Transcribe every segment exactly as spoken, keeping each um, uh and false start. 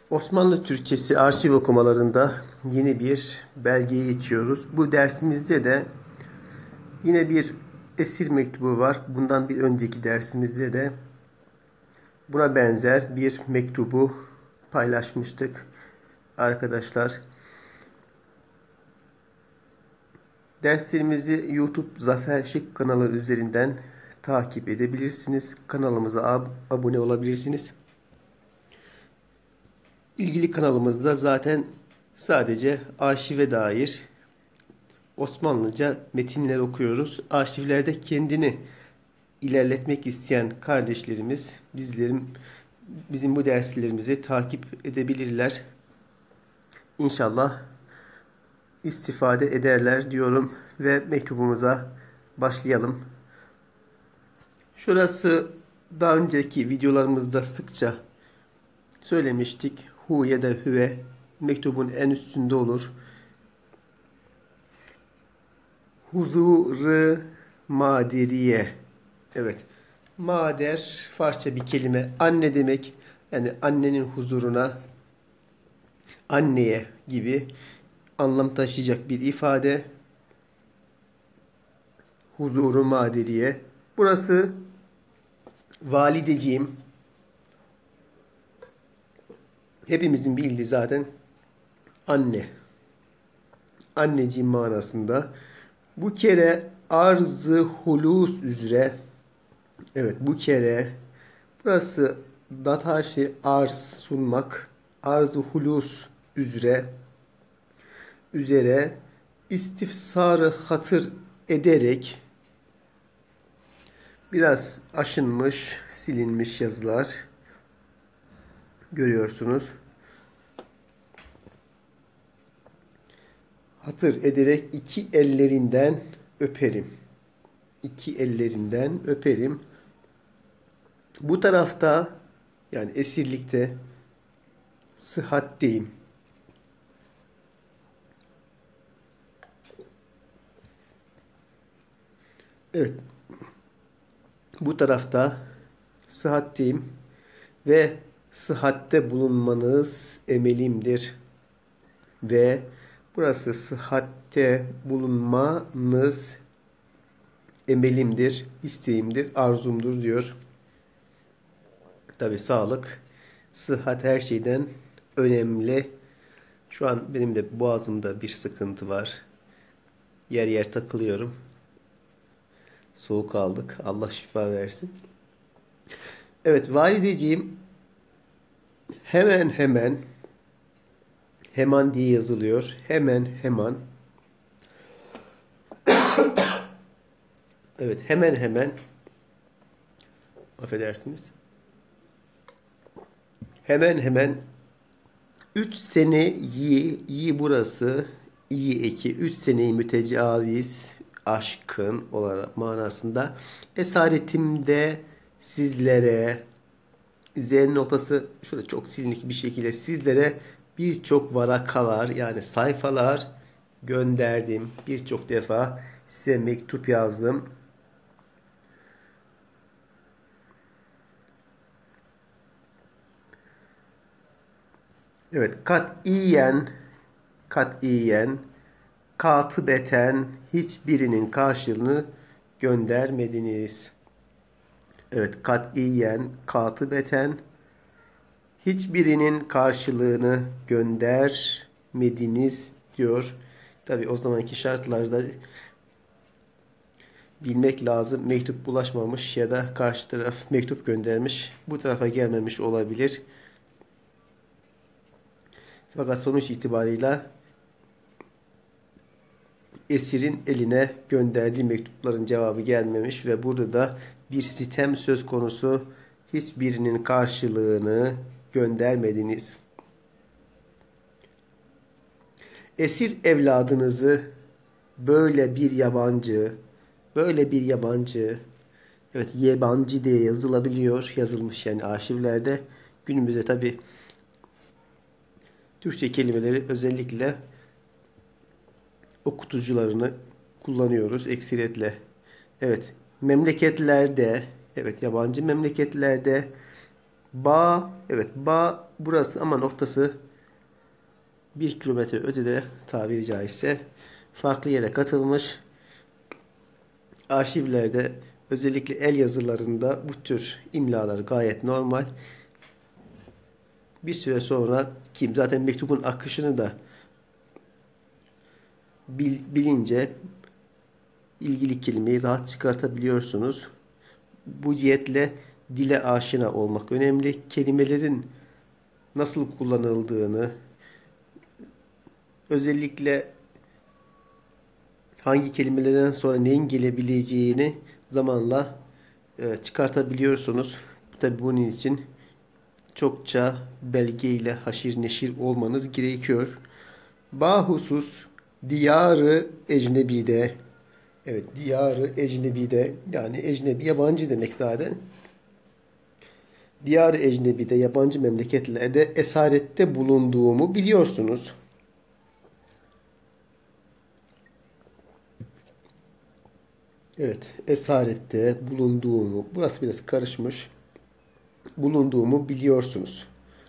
Osmanlı Türkçesi arşiv okumalarında yeni bir belgeye geçiyoruz. Bu dersimizde de yine bir esir mektubu var. Bundan bir önceki dersimizde de buna benzer bir mektubu paylaşmıştık arkadaşlar. Derslerimizi YouTube Zafer Şık kanalı üzerinden takip edebilirsiniz. Kanalımıza ab abone olabilirsiniz. İlgili kanalımızda zaten sadece arşive dair Osmanlıca metinler okuyoruz. Arşivlerde kendini ilerletmek isteyen kardeşlerimiz bizlerim bizim bu derslerimizi takip edebilirler. İnşallah istifade ederler diyorum ve mektubumuza başlayalım. Şurası daha önceki videolarımızda sıkça söylemiştik. Hu ya da hüve mektubun en üstünde olur. Huzur-ı maderiye. Evet. Mader Farsça bir kelime. Anne demek. Yani annenin huzuruna, anneye gibi anlam taşıyacak bir ifade. Huzuru maderiye. Burası valideciğim. Hepimizin bildiği zaten anne. Anneciğim manasında. Bu kere arz-ı hulus üzere. Evet, bu kere burası dat harfi arz sunmak. Arz-ı hulus üzere üzere istifsarı hatır ederek biraz aşınmış, silinmiş yazılar görüyorsunuz. Hatır ederek iki ellerinden öperim. İki ellerinden öperim. Bu tarafta yani esirlikte sıhhatteyim. Evet. Bu tarafta sıhhatteyim ve sıhhatte bulunmanız emelimdir. Ve burası sıhhatte bulunmanız emelimdir, isteğimdir, arzumdur diyor. Tabi sağlık, sıhhat her şeyden önemli. Şu an benim de boğazımda bir sıkıntı var. Yer yer takılıyorum. Soğuk aldık. Allah şifa versin. Evet, valideciğim hemen hemen hemen diye yazılıyor. Hemen hemen. Evet, hemen hemen affedersiniz. Hemen hemen üç sene yi, yi burası, iyi eki, üç seneyi mütecaviz, aşkın olarak manasında. Esaretimde sizlere, Z noktası şurada çok silinik bir şekilde sizlere birçok varakalar yani sayfalar gönderdim. Birçok defa size mektup yazdım. Evet, katiyen, katiyen, katıbeten hiçbirinin karşılığını göndermediniz. Evet, katiyen, katıbeten hiçbirinin karşılığını göndermediniz diyor. Tabi o zamanki şartlarda bilmek lazım. Mektup bulaşmamış ya da karşı taraf mektup göndermiş. Bu tarafa gelmemiş olabilir. Fakat sonuç itibarıyla esirin eline gönderdiği mektupların cevabı gelmemiş ve burada da bir sitem söz konusu. Hiçbirinin karşılığını göndermediniz. Esir evladınızı böyle bir yabancı, böyle bir yabancı, evet yabancı diye yazılabiliyor, yazılmış yani arşivlerde. Günümüzde tabi Türkçe kelimeleri özellikle okutucularını kullanıyoruz ekseriyetle. Evet, memleketlerde, evet yabancı memleketlerde Bağ, evet bağ burası ama noktası bir kilometre ötede, tabiri caizse farklı yere katılmış. Arşivlerde özellikle el yazılarında bu tür imlalar gayet normal. Bir süre sonra kim zaten mektubun akışını da bil, bilince ilgili kelimeyi rahat çıkartabiliyorsunuz. Bu cihetle dile aşina olmak önemli. Kelimelerin nasıl kullanıldığını, özellikle hangi kelimelerden sonra neyin gelebileceğini zamanla e, çıkartabiliyorsunuz. Tabi bunun için çokça belge ile haşir neşir olmanız gerekiyor. Bahusus diyarı ecnebide, evet diyarı ecnebide, yani ecnebi yabancı demek zaten. Diyarı ecnebide, yabancı memleketlerde esarette bulunduğumu biliyorsunuz. Evet, esarette bulunduğumu, burası biraz karışmış, bulunduğumu biliyorsunuz.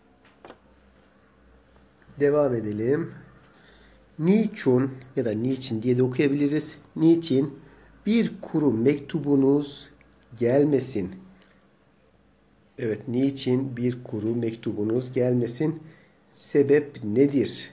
Devam edelim. Niçin ya da niçin diye de okuyabiliriz. Niçin bir kuru mektubunuz gelmesin? Evet, niçin bir kuru mektubunuz gelmesin? Sebep nedir?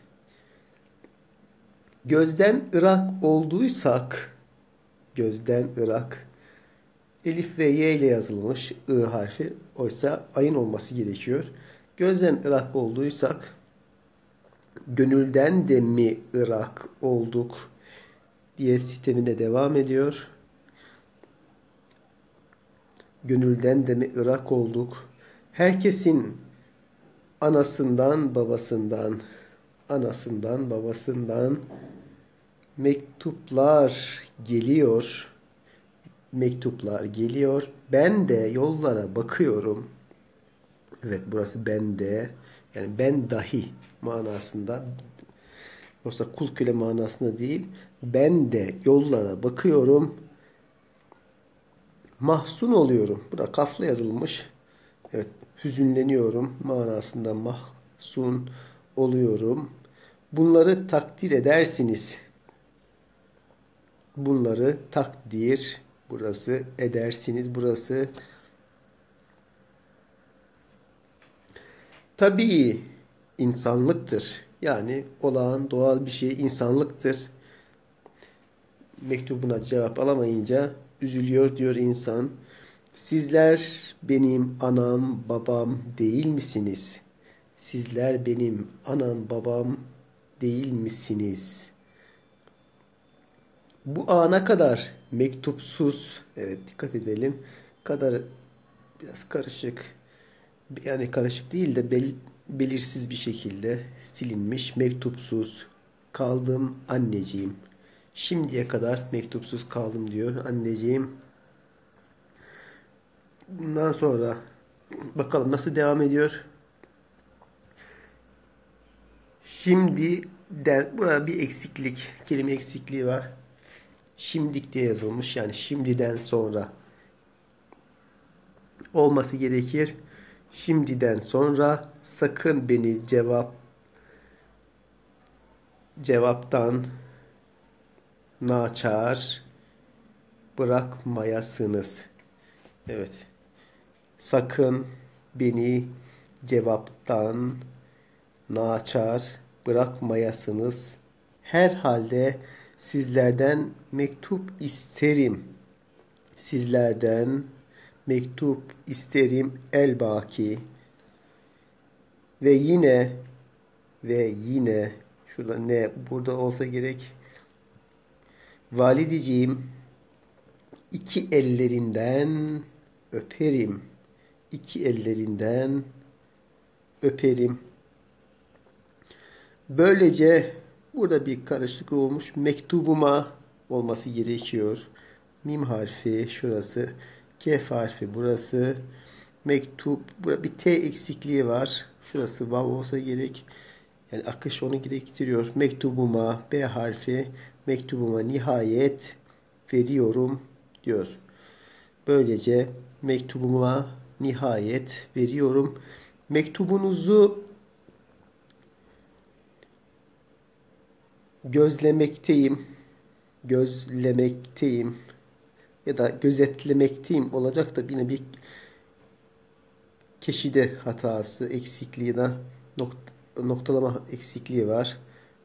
Gözden ırak olduysak, gözden ırak, elif ve y ile yazılmış I harfi, oysa ayın olması gerekiyor. Gözden ırak olduysak, gönülden de mi ırak olduk diye sistemine devam ediyor. Gönülden de mi ırak olduk? Herkesin anasından babasından, anasından babasından mektuplar geliyor. Mektuplar geliyor. Ben de yollara bakıyorum. Evet, burası ben de, yani ben dahi manasında. Yoksa kul köle manasında değil. Ben de yollara bakıyorum. Mahzun oluyorum. Bu da kafla yazılmış. Evet, hüzünleniyorum manasında mahzun oluyorum. Bunları takdir edersiniz. Bunları takdir, burası edersiniz, burası tabii insanlıktır. Yani olağan doğal bir şey insanlıktır. Mektubuna cevap alamayınca üzülüyor diyor insan. Sizler benim anam babam değil misiniz? Sizler benim anam babam değil misiniz? Bu ana kadar mektupsuz, evet dikkat edelim, kadar biraz karışık, yani karışık değil de bel, belirsiz bir şekilde silinmiş, mektupsuz kaldım anneciğim. Şimdiye kadar mektupsuz kaldım diyor anneciğim. Bundan sonra bakalım nasıl devam ediyor. Şimdi der, burada bir eksiklik, kelime eksikliği var. Şimdik diye yazılmış, yani şimdiden sonra olması gerekir. Şimdiden sonra sakın beni cevap cevaptan naçar bırakmayasınız. Evet. Sakın beni cevaptan naçar bırakmayasınız. Herhalde sizlerden mektup isterim. Sizlerden mektup isterim elbaki. Ve yine ve yine şurada ne burada olsa gerek. Valideciğim, iki ellerinden öperim. İki ellerinden öperim. Böylece burada bir karışıklık olmuş. Mektubuma olması gerekiyor. Mim harfi şurası. Kef harfi burası. Mektup. Burada bir T eksikliği var. Şurası vav olsa gerek. Yani akış onu gerektiriyor. Mektubuma B harfi. Mektubuma nihayet veriyorum diyor. Böylece mektubuma nihayet veriyorum. Mektubunuzu gözlemekteyim. Gözlemekteyim. Ya da gözetlemekteyim olacak da yine bir keşide hatası, eksikliği ya da noktalama eksikliği var.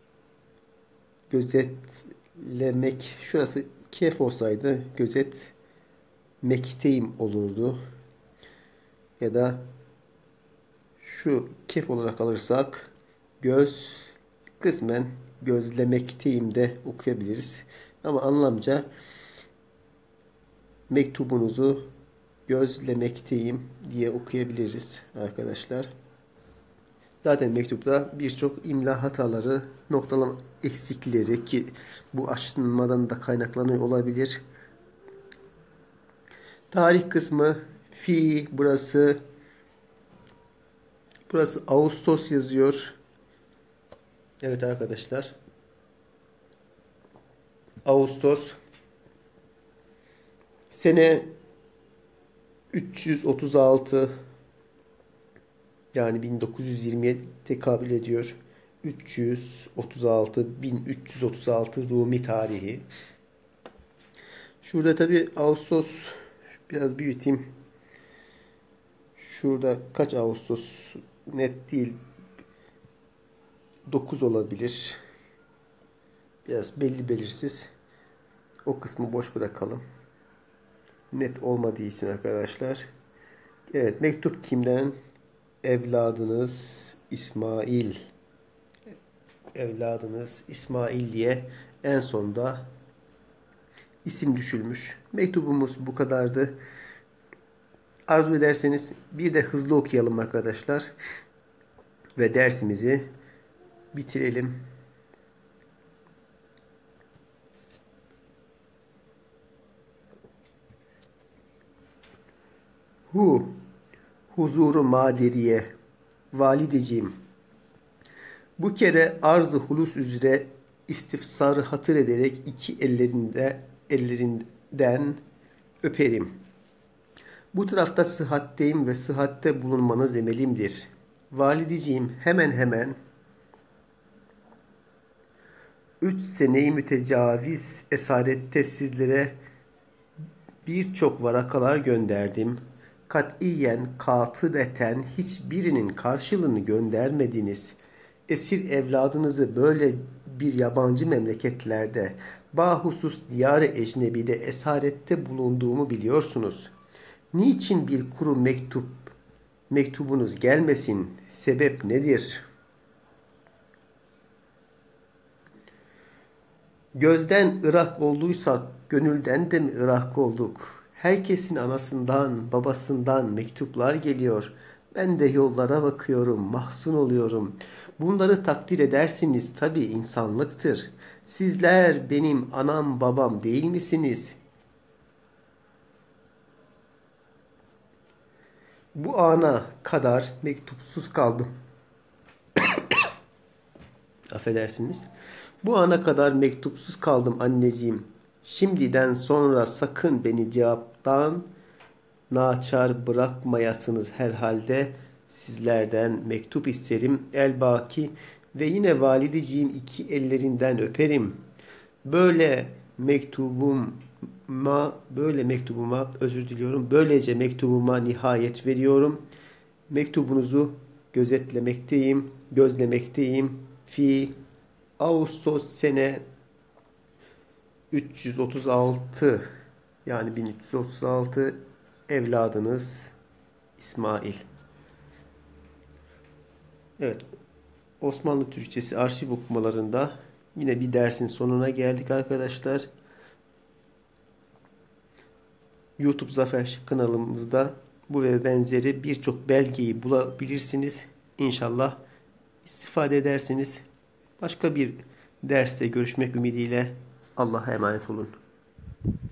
Gözetlemek, şurası kef olsaydı gözetmekteyim olurdu. Ya da şu kef olarak alırsak göz kısmen gözlemekteyim de okuyabiliriz. Ama anlamca mektubunuzu gözlemekteyim diye okuyabiliriz arkadaşlar. Zaten mektupta birçok imla hataları, noktalama eksikleri ki bu aşınmadan da kaynaklanıyor olabilir. Tarih kısmı fi, burası burası Ağustos yazıyor. Evet arkadaşlar. Ağustos. Sene üç yüz otuz altı, yani bin dokuz yüz yirmiye tekabül ediyor. üç yüz otuz altı, bin üç yüz otuz altı Rumi tarihi. Şurada tabi Ağustos, biraz büyüteyim. Şurada kaç Ağustos net değil. dokuz olabilir. Biraz belli belirsiz. O kısmı boş bırakalım. Net olmadığı için arkadaşlar. Evet, mektup kimden? Evladınız İsmail. Evladınız İsmail diye en sonda isim düşülmüş. Mektubumuz bu kadardı. Arzu ederseniz bir de hızlı okuyalım arkadaşlar. Ve dersimizi bitirelim. Hu, huzuru maderiye, valideciğim. Bu kere arz-ı hulus üzere istifsarı hatır ederek iki ellerinde ellerinden öperim. Bu tarafta sıhhatteyim ve sıhhatte bulunmanız emelimdir. Valideciğim, hemen hemen üç seneyi mütecaviz esarette sizlere birçok varakalar gönderdim. Katiyen, katibeten hiçbirinin karşılığını göndermediniz. Esir evladınızı böyle bir yabancı memleketlerde, bahusus diyar-ı ecnebide esarette bulunduğumu biliyorsunuz. Niçin bir kuru mektup, mektubunuz gelmesin? Sebep nedir? Gözden ırak olduysak, gönülden de mi ırak olduk? Herkesin anasından, babasından mektuplar geliyor. Ben de yollara bakıyorum, mahzun oluyorum. Bunları takdir edersiniz, tabii insanlıktır. Sizler benim anam babam değil misiniz? Bu ana kadar mektupsuz kaldım. Affedersiniz. Bu ana kadar mektupsuz kaldım anneciğim. Şimdiden sonra sakın beni cevaptan naçar bırakmayasınız herhalde. Sizlerden mektup isterim elbaki ve yine valideciğim iki ellerinden öperim. Böyle mektubuma, böyle mektubuma özür diliyorum. Böylece mektubuma nihayet veriyorum. Mektubunuzu gözetlemekteyim, gözlemekteyim. Fi Ağustos sene üç yüz otuz altı, yani bin üç yüz otuz altı, evladınız İsmail. Evet, Osmanlı Türkçesi arşiv okumalarında yine bir dersin sonuna geldik arkadaşlar. YouTube Zafer kanalımızda bu ve benzeri birçok belgeyi bulabilirsiniz. İnşallah istifade edersiniz. Başka bir derste görüşmek ümidiyle Allah'a emanet olun.